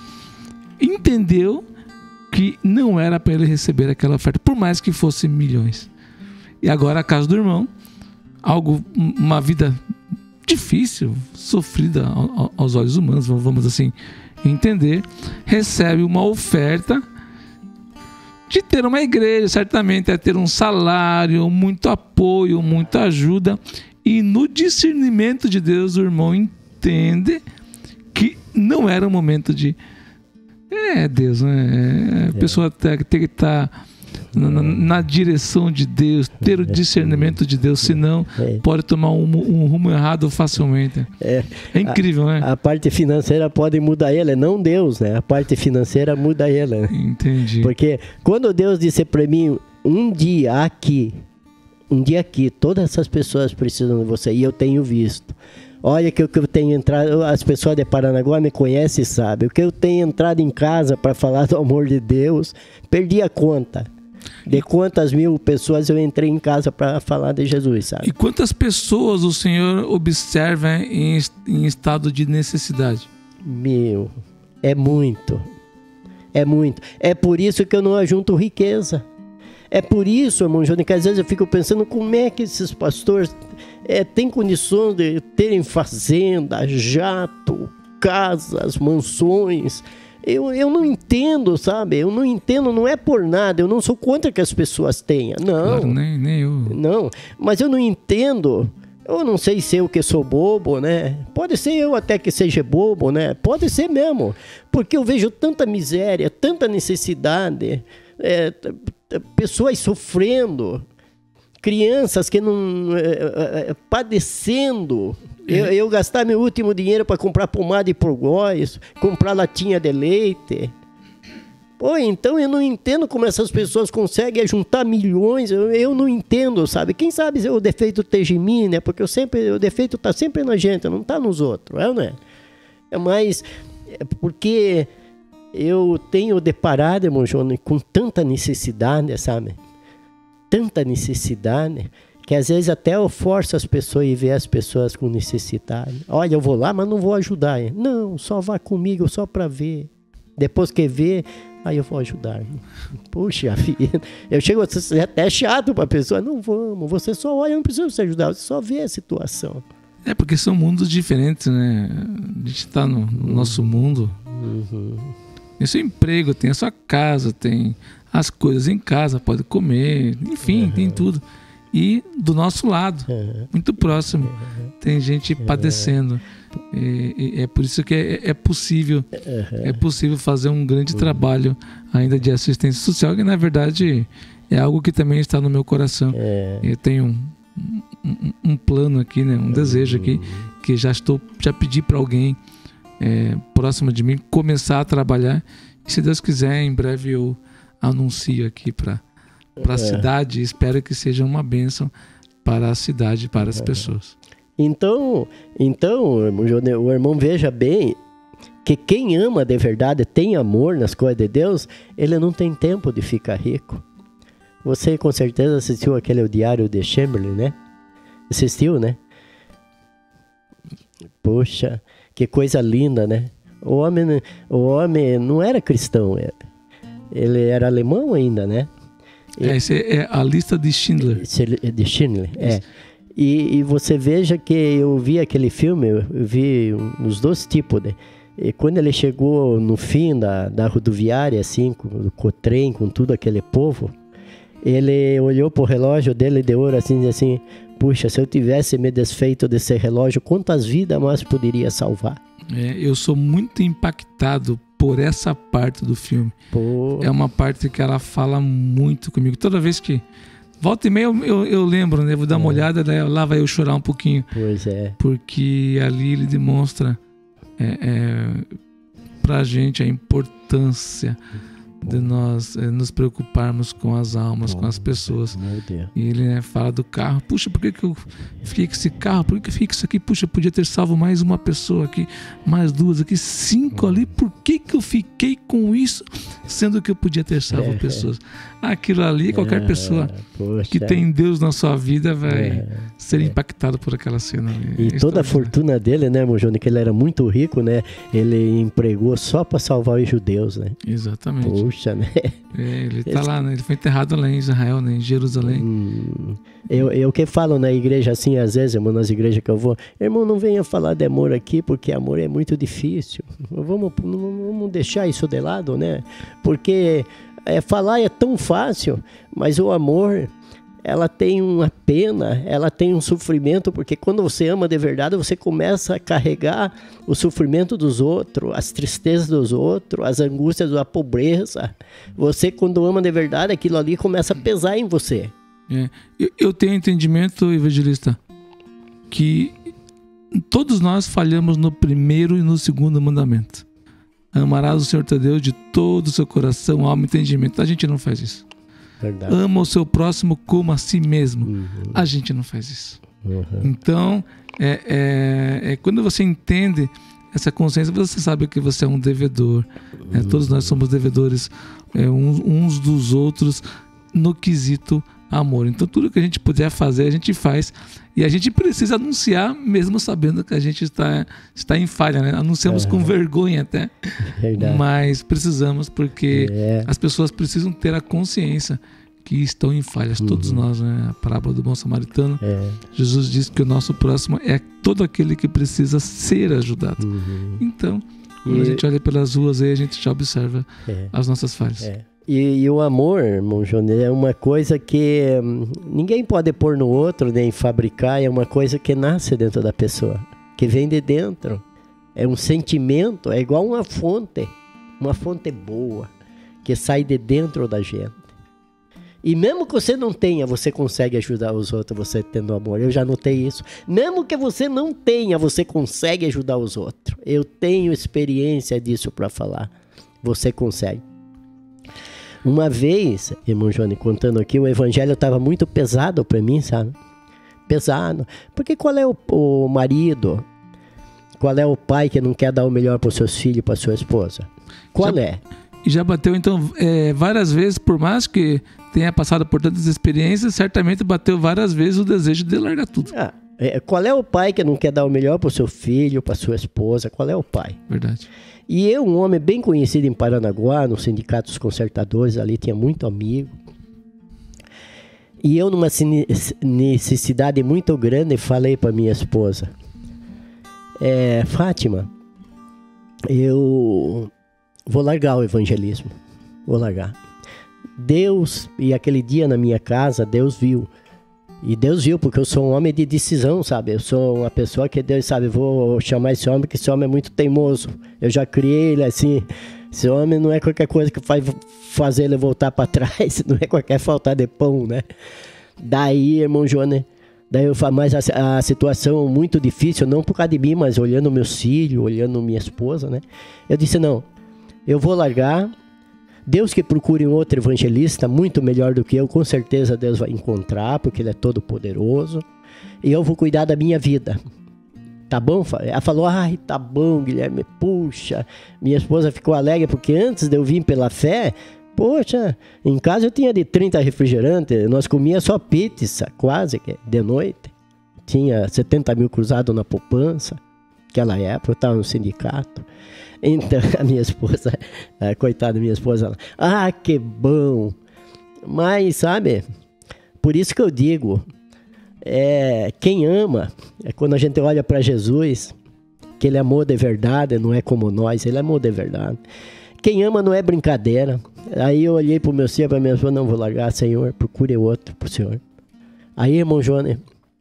entendeu que não era para ele receber aquela oferta, por mais que fosse milhões. E agora a casa do irmão, algo, uma vida difícil, sofrida aos olhos humanos, vamos assim entender, recebe uma oferta de ter uma igreja, certamente é ter um salário, muito apoio, muita ajuda, e no discernimento de Deus o irmão entende que não era o momento de É Deus, né? A pessoa tem que estar na, na, na direção de Deus, ter o discernimento de Deus, senão pode tomar um, um rumo errado facilmente. É, é incrível, a, né? A parte financeira pode mudar ele, não Deus, né? A parte financeira muda ele. Né? Entendi. Porque quando Deus disse para mim, um dia aqui, um dia aqui, todas essas pessoas precisam de você, e eu tenho visto. Olha que o que eu tenho entrado, as pessoas de Paranaguá me conhecem e sabem, o que eu tenho entrado em casa para falar do amor de Deus, perdi a conta de quantas mil pessoas eu entrei em casa para falar de Jesus, sabe? E quantas pessoas o Senhor observa em, em estado de necessidade? Meu, é muito, é muito. É por isso que eu não ajunto riqueza. É por isso, irmão Johnny, que às vezes eu fico pensando como é que esses pastores é, têm condições de terem fazenda, jato, casas, mansões. Eu, eu não entendo, sabe? Eu não entendo, não é por nada. Eu não sou contra que as pessoas tenham, não. Claro, nem, nem eu. Não, mas eu não entendo. Eu não sei se eu que sou bobo, né? Pode ser eu até que seja bobo, né? Pode ser mesmo. Porque eu vejo tanta miséria, tanta necessidade, é, pessoas sofrendo, crianças que não é, é, padecendo. Eu, eu gastar meu último dinheiro para comprar pomada e porgóis, comprar latinha de leite. Pô, então eu não entendo como essas pessoas conseguem juntar milhões. Eu, eu não entendo, sabe? Quem sabe o defeito esteja em mim, né? Porque eu sempre, o defeito está sempre na gente, não está nos outros, é, né? É mais é porque eu tenho deparado, irmão João, com tanta necessidade, sabe? Tanta necessidade, que às vezes até eu forço as pessoas e ver as pessoas com necessidade. Olha, eu vou lá, mas não vou ajudar. Não, só vá comigo, só para ver. Depois que vê, aí eu vou ajudar. Puxa vida, eu chego a ser até chato para a pessoa. Não vamos, você só olha, não precisa se ajudar, você só vê a situação. É, porque são mundos diferentes, né? A gente está no, no uhum. nosso mundo. Uhum. Tem seu emprego, tem a sua casa, tem as coisas em casa, pode comer, enfim, uhum. tem tudo. E do nosso lado, uhum. muito próximo, uhum. tem gente uhum. padecendo. E, e é por isso que é, é possível uhum. é possível fazer um grande uhum. trabalho ainda de assistência social, que na verdade é algo que também está no meu coração. Uhum. Eu tenho um, um, um plano aqui, né? um uhum. desejo aqui, que já estou já pedi para alguém é, próximo de mim começar a trabalhar. E se Deus quiser, em breve eu anuncio aqui para para a uhum. cidade. Espero que seja uma bênção para a cidade, para as uhum. pessoas. Então, então, o irmão veja bem que quem ama de verdade, tem amor nas coisas de Deus, ele não tem tempo de ficar rico. Você com certeza assistiu aquele O Diário de Chamberlain, né? Assistiu, né? Poxa, que coisa linda, né? O homem, o homem não era cristão, ele era alemão ainda, né? E, é, esse é a lista de Schindler. De Schindler, é. E, e você veja que eu vi aquele filme, eu vi os dois tipos, né? E quando ele chegou no fim da, da rodoviária, assim, com, com o trem, com tudo aquele povo, ele olhou pro relógio dele de ouro, assim, assim, puxa, se eu tivesse me desfeito desse relógio, quantas vidas mais poderia salvar? É, eu sou muito impactado por essa parte do filme. Pô. É uma parte que ela fala muito comigo. Toda vez que volta e meia eu, eu, eu lembro, né? Vou dar é. uma olhada, daí lá vai eu chorar um pouquinho. Pois é. Porque ali ele demonstra é, é, pra gente a importância de nós é, nos preocuparmos com as almas, Bom, com as pessoas. E ele né, fala do carro. Puxa, por que, que eu fiquei com esse carro? Por que, que eu fiquei com isso aqui? Puxa, eu podia ter salvo mais uma pessoa aqui, mais duas aqui, cinco ali. Por que, que eu fiquei com isso? Sendo que eu podia ter salvo é, pessoas. Aquilo ali, qualquer é, pessoa poxa. que tem Deus na sua vida vai é, ser é. impactado por aquela cena ali. E é toda a fortuna dele, né, irmão Johnny, que ele era muito rico, né? Ele empregou só para salvar os judeus, né? Exatamente. Puxa, né? É, ele tá Esse... lá, né? Ele foi enterrado lá em Israel, né? Em Jerusalém. Hum, eu, eu que falo na igreja assim, às vezes, irmão, nas igrejas que eu vou, irmão, não venha falar de amor aqui, porque amor é muito difícil. Vamos, não vamos deixar isso de lado, né? Porque é, falar é tão fácil, mas o amor, ela tem uma pena, ela tem um sofrimento, porque quando você ama de verdade, você começa a carregar o sofrimento dos outros, as tristezas dos outros, as angústias da pobreza. Você, quando ama de verdade, aquilo ali começa a pesar em você. É. Eu, eu tenho entendimento, evangelista, que todos nós falhamos no primeiro e no segundo mandamento. Amarás o Senhor teu Deus de todo o seu coração, alma e entendimento. A gente não faz isso. Verdade. Ama o seu próximo como a si mesmo. Uhum. A gente não faz isso. Uhum. Então, é, é, é quando você entende essa consciência, você sabe que você é um devedor. Uhum. É, todos nós somos devedores é, uns, uns dos outros no quesito amor. Então, tudo que a gente puder fazer, a gente faz. E a gente precisa anunciar, mesmo sabendo que a gente está, está em falha, né? Anunciamos uhum. com vergonha até. Verdade. Mas precisamos, porque é. as pessoas precisam ter a consciência que estão em falhas. Uhum. Todos nós, né? A parábola do bom samaritano. É. Jesus diz que o nosso próximo é todo aquele que precisa ser ajudado. Uhum. Então, quando e... a gente olha pelas ruas aí, a gente já observa é. as nossas falhas. É. E, e o amor, irmão Johnny, é uma coisa que hum, ninguém pode pôr no outro, nem fabricar. É uma coisa que nasce dentro da pessoa, que vem de dentro. É um sentimento, é igual uma fonte, uma fonte boa, que sai de dentro da gente. E mesmo que você não tenha, você consegue ajudar os outros, você tendo amor. Eu já notei isso. Mesmo que você não tenha, você consegue ajudar os outros. Eu tenho experiência disso para falar. Você consegue. Uma vez, irmão Johnny, contando aqui, o evangelho estava muito pesado para mim, sabe? Pesado. Porque qual é o, o marido? Qual é o pai que não quer dar o melhor para os seus filhos, para sua esposa? Qual já, é? E já bateu, então, é, várias vezes, por mais que tenha passado por tantas experiências, certamente bateu várias vezes o desejo de largar tudo. Ah, É, qual é o pai que não quer dar o melhor para o seu filho, para sua esposa? Qual é o pai? Verdade. E eu, um homem bem conhecido em Paranaguá, no Sindicato dos Consertadores, ali tinha muito amigo. E eu, numa necessidade muito grande, falei para minha esposa, é, Fátima, eu vou largar o evangelismo, vou largar. Deus, e aquele dia na minha casa, Deus viu. E Deus viu, porque eu sou um homem de decisão, sabe? Eu sou uma pessoa que Deus sabe, vou chamar esse homem, porque esse homem é muito teimoso. Eu já criei ele assim. Esse homem não é qualquer coisa que vai fazer ele voltar para trás, não é qualquer falta de pão, né? Daí, irmão João, daí eu falo, mas a, a situação muito difícil, não por causa de mim, mas olhando meus filhos, olhando minha esposa, né? Eu disse, não, eu vou largar. Deus que procure um outro evangelista muito melhor do que eu, com certeza Deus vai encontrar, porque Ele é todo poderoso. E eu vou cuidar da minha vida. Tá bom? Ela falou, ai, tá bom, Guilherme, puxa. Minha esposa ficou alegre, porque antes de eu vir pela fé, poxa, em casa eu tinha de trinta refrigerantes, nós comia só pizza, quase, de noite. Tinha setenta mil cruzados na poupança. Naquela época eu estava no sindicato. Então a minha esposa, a coitada da minha esposa, ela, ah, que bom. Mas, sabe, por isso que eu digo, é, quem ama, é quando a gente olha para Jesus, que Ele amou de verdade, não é como nós, Ele amou de verdade. Quem ama não é brincadeira. Aí eu olhei para o meu senhor, para a minha esposa, não vou largar, Senhor, procure outro para o Senhor. Aí, irmão Johnny,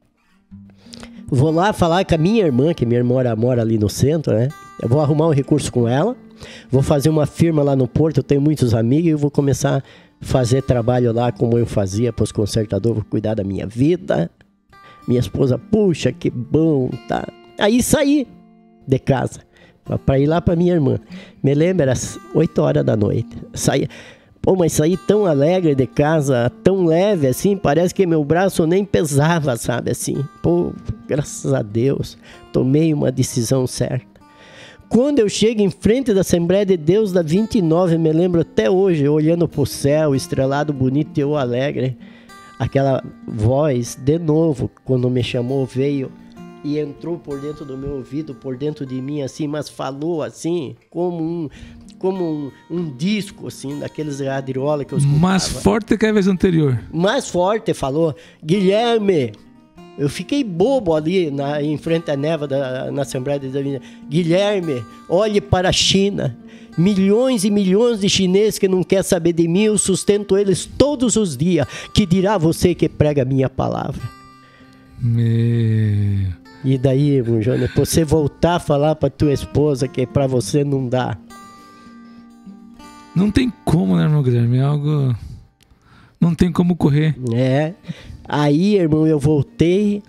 vou lá falar com a minha irmã, que minha irmã mora, mora ali no centro, né? Eu vou arrumar um recurso com ela, vou fazer uma firma lá no Porto, eu tenho muitos amigos, e eu vou começar a fazer trabalho lá como eu fazia para os consertadores, vou cuidar da minha vida. Minha esposa, puxa, que bom, tá? Aí saí de casa, para ir lá para minha irmã. Me lembro, era às oito horas da noite. Saí, pô, mas saí tão alegre de casa, tão leve assim, parece que meu braço nem pesava, sabe, assim. Pô, graças a Deus, tomei uma decisão certa. Quando eu chego em frente da Assembleia de Deus da vinte e nove, me lembro até hoje, olhando pro céu, estrelado, bonito e eu alegre, aquela voz, de novo, quando me chamou, veio e entrou por dentro do meu ouvido, por dentro de mim, assim, mas falou assim, como um, como um, um disco, assim, daqueles radiola que eu escutava. Mais forte que a vez anterior. Mais forte, falou, Guilherme. Eu fiquei bobo ali na, em frente à neva da, na Assembleia de Deus. Guilherme, olhe para a China. Milhões e milhões de chineses que não querem saber de mim, eu sustento eles todos os dias. Que dirá você que prega a minha palavra? Meu... E daí, irmão João, você voltar a falar para tua esposa que para você não dá. Não tem como, né, irmão Guilherme? É algo... Não tem como correr. É... Aí, irmão, eu voltei.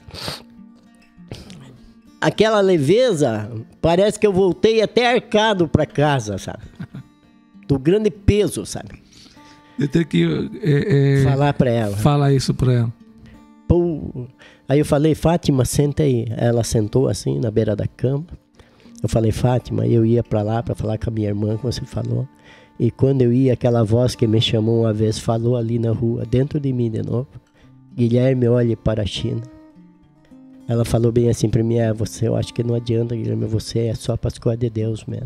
Aquela leveza, parece que eu voltei até arcado para casa, sabe? Do grande peso, sabe? Eu tenho que é, é, falar para ela. Falar isso para ela. Pô. Aí eu falei, Fátima, senta aí. Ela sentou assim na beira da cama. Eu falei, Fátima, eu ia para lá para falar com a minha irmã, como você falou. E quando eu ia, aquela voz que me chamou uma vez falou ali na rua, dentro de mim de novo. Guilherme, olhe para a China. Ela falou bem assim para mim, é, você, eu acho que não adianta, Guilherme, você é só para as coisas de Deus mesmo.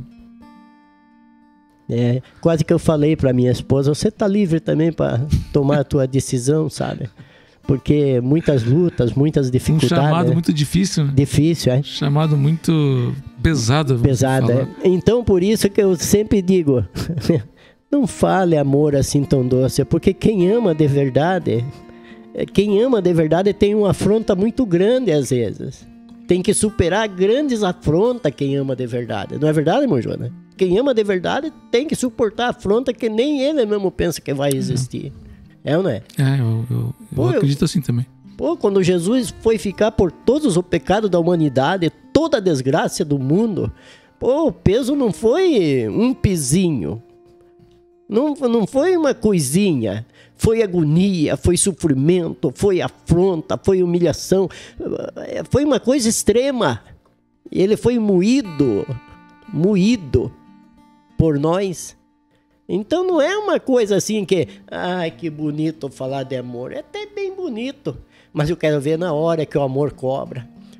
É, quase que eu falei para minha esposa, você tá livre também para tomar a tua decisão, sabe? Porque muitas lutas, muitas dificuldades. Um chamado né? muito difícil. Né? Difícil, é. Chamado muito pesado. Pesado, é. Então, por isso que eu sempre digo, não fale amor assim tão doce, porque quem ama de verdade... Quem ama de verdade tem uma afronta muito grande às vezes. Tem que superar grandes afrontas quem ama de verdade. Não é verdade, irmão Joana? Quem ama de verdade tem que suportar afronta que nem ele mesmo pensa que vai existir. É, é ou não é? É, eu, eu, pô, eu acredito eu, assim também. Pô, quando Jesus foi ficar por todos os pecados da humanidade, toda a desgraça do mundo, pô, o peso não foi um pizinho. Não, não foi uma coisinha. Foi agonia, foi sofrimento, foi afronta, foi humilhação. Foi uma coisa extrema. Ele foi moído, moído por nós. Então não é uma coisa assim que... Ai, que bonito falar de amor. É até bem bonito. Mas eu quero ver na hora que o amor cobra.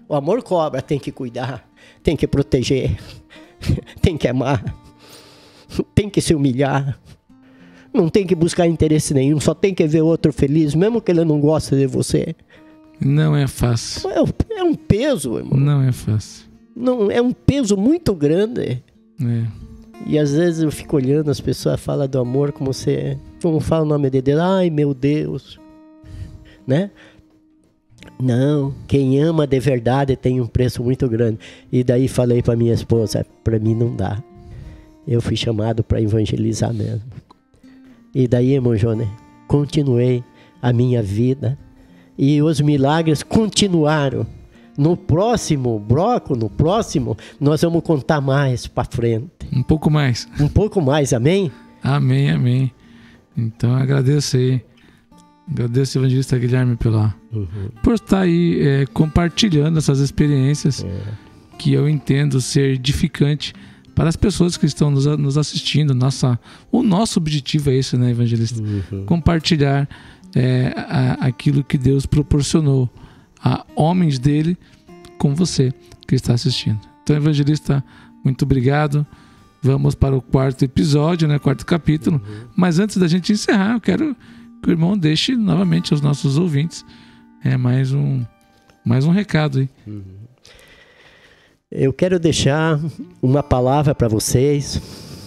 O amor cobra, tem que cuidar, tem que proteger, tem que amar, tem que se humilhar. Não tem que buscar interesse nenhum, só tem que ver o outro feliz, mesmo que ele não goste de você. Não é fácil. É, é um peso, irmão. Não é fácil. Não, é um peso muito grande. É. E às vezes eu fico olhando, as pessoas falam do amor como você... Como fala o nome de Deus? Ai, meu Deus. Né? Não, quem ama de verdade tem um preço muito grande. E daí falei para minha esposa, para mim não dá. Eu fui chamado para evangelizar mesmo. E daí, irmão Johnny, continuei a minha vida. E os milagres continuaram. No próximo bloco, no próximo, nós vamos contar mais para frente. Um pouco mais. Um pouco mais, amém? Amém, amém. Então agradeço aí. Agradeço, evangelista Guilherme, pela, uhum. por estar aí é, compartilhando essas experiências é. que eu entendo ser edificante para as pessoas que estão nos, nos assistindo. Nossa, o nosso objetivo é esse, né, evangelista? Uhum. Compartilhar é, a, aquilo que Deus proporcionou a homens dele com você que está assistindo. Então, evangelista, muito obrigado. Vamos para o quarto episódio, né, quarto capítulo. Uhum. Mas antes da gente encerrar, eu quero que o irmão deixe novamente aos nossos ouvintes é, mais, um, mais um recado aí. Uhum. Eu quero deixar uma palavra para vocês.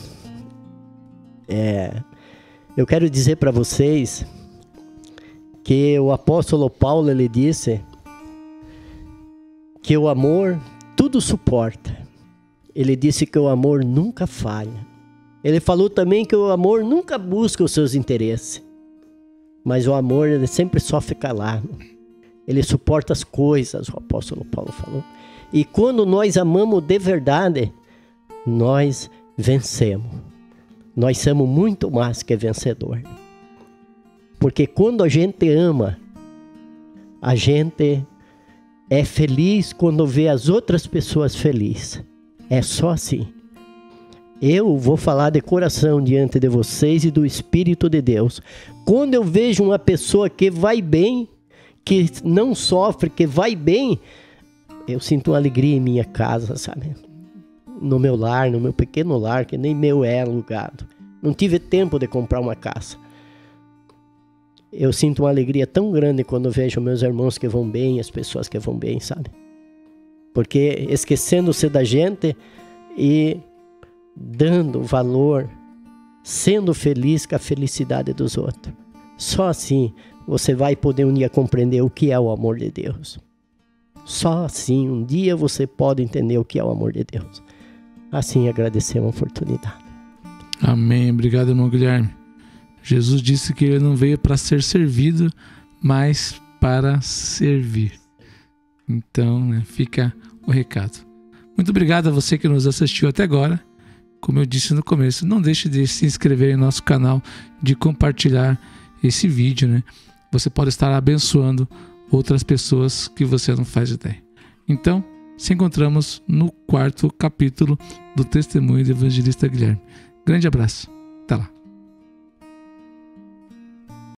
É, eu quero dizer para vocês que o apóstolo Paulo, ele disse que o amor tudo suporta. Ele disse que o amor nunca falha. Ele falou também que o amor nunca busca os seus interesses. Mas o amor, ele sempre sofre calado. Ele suporta as coisas, o apóstolo Paulo falou. E quando nós amamos de verdade, nós vencemos. Nós somos muito mais que vencedor. Porque quando a gente ama, a gente é feliz quando vê as outras pessoas felizes. É só assim. Eu vou falar de coração diante de vocês e do Espírito de Deus. Quando eu vejo uma pessoa que vai bem, que não sofre, que vai bem, eu sinto uma alegria em minha casa, sabe? No meu lar, no meu pequeno lar, que nem meu é alugado. Não tive tempo de comprar uma casa. Eu sinto uma alegria tão grande quando vejo meus irmãos que vão bem, as pessoas que vão bem, sabe? Porque esquecendo-se da gente e dando valor, sendo feliz com a felicidade dos outros. Só assim você vai poder um dia compreender o que é o amor de Deus. Só assim um dia você pode entender o que é o amor de Deus. Assim agradecer a oportunidade. Amém. Obrigado, irmão Guilherme. Jesus disse que ele não veio para ser servido, mas para servir. Então, né, fica o recado. Muito obrigado a você que nos assistiu até agora. Como eu disse no começo, não deixe de se inscrever em nosso canal, de compartilhar esse vídeo, né? Você pode estar abençoando outras pessoas que você não faz ideia. Então, se encontramos no quarto capítulo do Testemunho do Evangelista Guilherme. Grande abraço. Até lá.